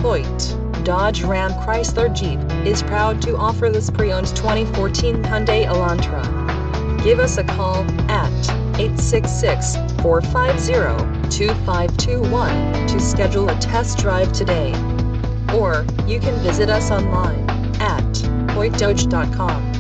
Hoyte, Dodge Ram Chrysler Jeep, is proud to offer this pre-owned 2014 Hyundai Elantra. Give us a call at 866-450-2521 to schedule a test drive today. Or, you can visit us online at hoytedoge.com.